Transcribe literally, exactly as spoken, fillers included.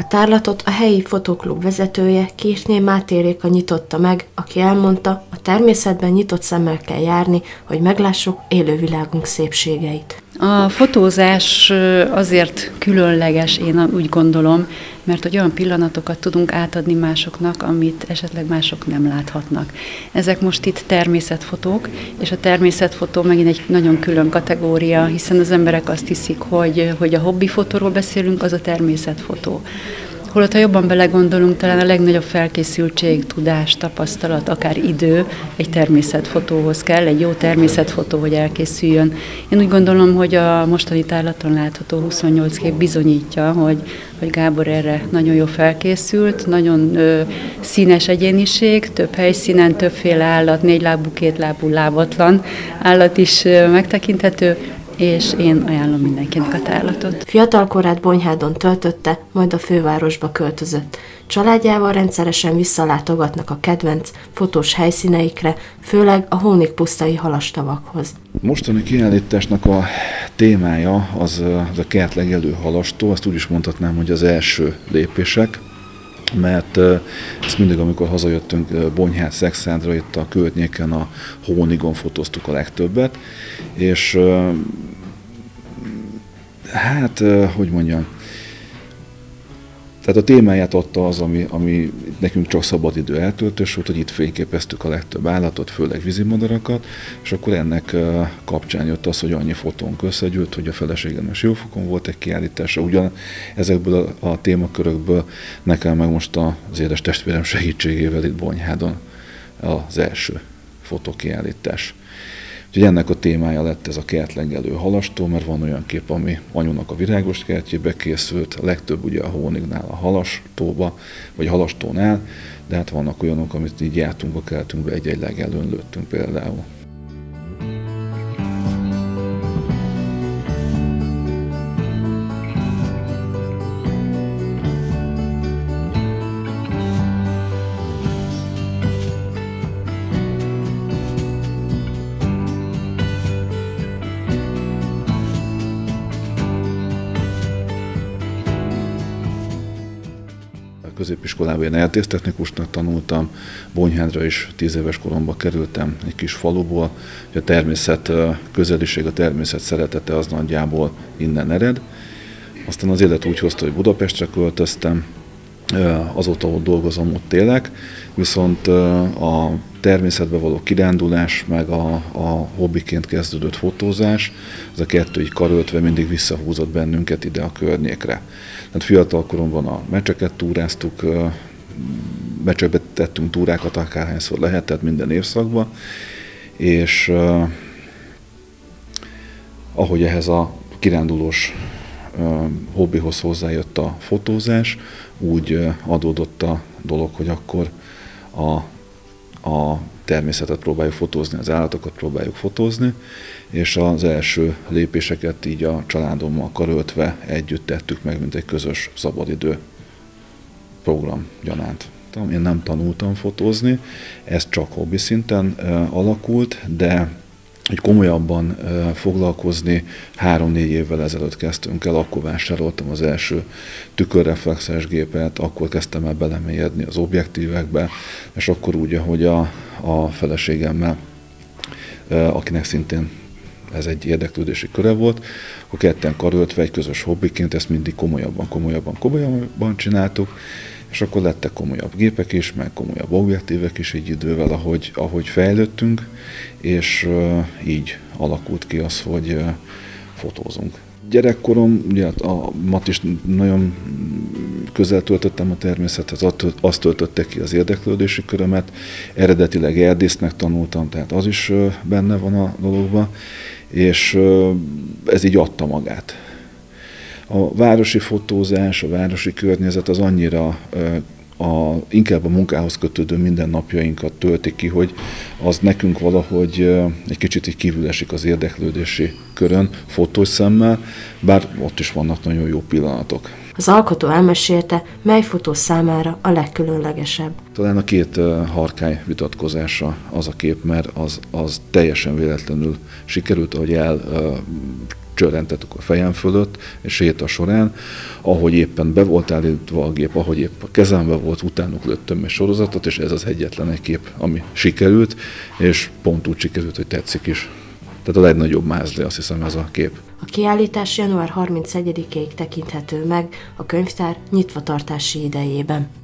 tárlatot a helyi fotóklub vezetője, Kirchné Máté Réka nyitotta meg, aki elmondta, a természetben nyitott szemmel kell járni, hogy meglássuk élővilágunk szépségeit. A fotózás azért különleges, én úgy gondolom, mert hogy olyan pillanatokat tudunk átadni másoknak, amit esetleg mások nem láthatnak. Ezek most itt természetfotók, és a természetfotó megint egy nagyon külön kategória, hiszen az emberek azt hiszik, hogy, hogy a hobbifotóról beszélünk, az a természetfotó. Holott, ha jobban belegondolunk, talán a legnagyobb felkészültség, tudás, tapasztalat, akár idő egy természetfotóhoz kell, egy jó természetfotó, hogy elkészüljön. Én úgy gondolom, hogy a mostani tárlaton látható huszonnyolc kép bizonyítja, hogy, hogy Gábor erre nagyon jó felkészült, nagyon ö, színes egyéniség, több helyszínen, többféle állat, négylábú, kétlábú, lábatlan állat is ö, megtekinthető, és én ajánlom mindenkinek a tárlatot. Fiatalkorát Bonyhádon töltötte, majd a fővárosba költözött. Családjával rendszeresen visszalátogatnak a kedvenc fotós helyszíneikre, főleg a hónikpusztai halastavakhoz. Mostani kiállításnak a témája az, az a kertlegelő halastó, azt úgy is mondhatnám, hogy az első lépések, mert ezt mindig, amikor hazajöttünk Bonyhád, Szekszádra, itt a környéken, a Hónigon fotóztuk a legtöbbet, és hát, hogy mondjam, tehát a témáját adta az, ami, ami nekünk csak szabadidő eltöltés volt, hogy itt fényképeztük a legtöbb állatot, főleg vízimadarakat, és akkor ennek kapcsán jött az, hogy annyi fotónk összegyűlt, hogy a feleségem is Jófokon volt egy kiállítása. Ugyan ezekből a, a témakörökből nekem meg most az édes testvérem segítségével itt Bonyhádon az első fotókiállítás. Úgyhogy ennek a témája lett ez a kertlegelő halastó, mert van olyan kép, ami anyunak a virágos kertjébe készült, a legtöbb ugye a Hónignál, a halastóba, vagy a halastónál, de hát vannak olyanok, amit így jártunk a kertünkbe, egy-egy legelőn lőttünk például. Középiskolában én eltésztechnikusnak tanultam, Bonyhádra is tíz éves koromban kerültem egy kis faluból, hogy a természet közeliség, a természet szeretete az nagyjából innen ered. Aztán az élet úgy hozta, hogy Budapestre költöztem, azóta ott dolgozom, ott élek, viszont a természetbe való kirándulás, meg a, a hobbiként kezdődött fotózás, ez a kettő így karöltve mindig visszahúzott bennünket ide a környékre. Tehát fiatal koromban a mecseket túráztuk, mecsekbe tettünk túrákat akárhányszor lehetett minden évszakban, és uh, ahogy ehhez a kirándulós uh, hobbihoz hozzájött a fotózás, úgy uh, adódott a dolog, hogy akkor a, a természetet próbáljuk fotózni, az állatokat próbáljuk fotózni, és az első lépéseket így a családommal karöltve együtt tettük meg, mint egy közös szabadidő program gyanánt. Én nem tanultam fotózni, ez csak hobbi szinten uh, alakult, de hogy komolyabban uh, foglalkozni három-négy évvel ezelőtt kezdtünk el, akkor vásároltam az első tükörreflexes gépet, akkor kezdtem el belemélyedni az objektívekbe, és akkor úgy, ahogy a, a feleségemmel, uh, akinek szintén ez egy érdeklődési köre volt, akkor ketten karöltve egy közös hobbiként ezt mindig komolyabban, komolyabban, komolyabban csináltuk, és akkor lettek komolyabb gépek is, meg komolyabb objektívek is egy idővel, ahogy, ahogy fejlődtünk, és uh, így alakult ki az, hogy uh, fotózunk. Gyerekkorom, ugye a mat is nagyon közel töltöttem a természethez, azt töltötte ki az érdeklődési körömet, eredetileg erdésznek tanultam, tehát az is uh, benne van a dologban, és uh, ez így adta magát. A városi fotózás, a városi környezet az annyira a, inkább a munkához kötődő mindennapjainkat tölti ki, hogy az nekünk valahogy egy kicsit így kívül esik az érdeklődési körön, fotós szemmel, bár ott is vannak nagyon jó pillanatok. Az alkotó elmesélte, mely fotó számára a legkülönlegesebb. Talán a két uh, harkály vitatkozása az a kép, mert az, az teljesen véletlenül sikerült, ahogy el uh, csörrentettük a fejem fölött, és séta során, ahogy éppen be volt állítva a gép, ahogy épp a kezembe volt, utánuk lőttem egy sorozatot, és ez az egyetlen egy kép, ami sikerült, és pont úgy sikerült, hogy tetszik is. Tehát a legnagyobb mázli, azt hiszem, ez a kép. A kiállítás január harmincegyedikéig tekinthető meg a könyvtár nyitvatartási idejében.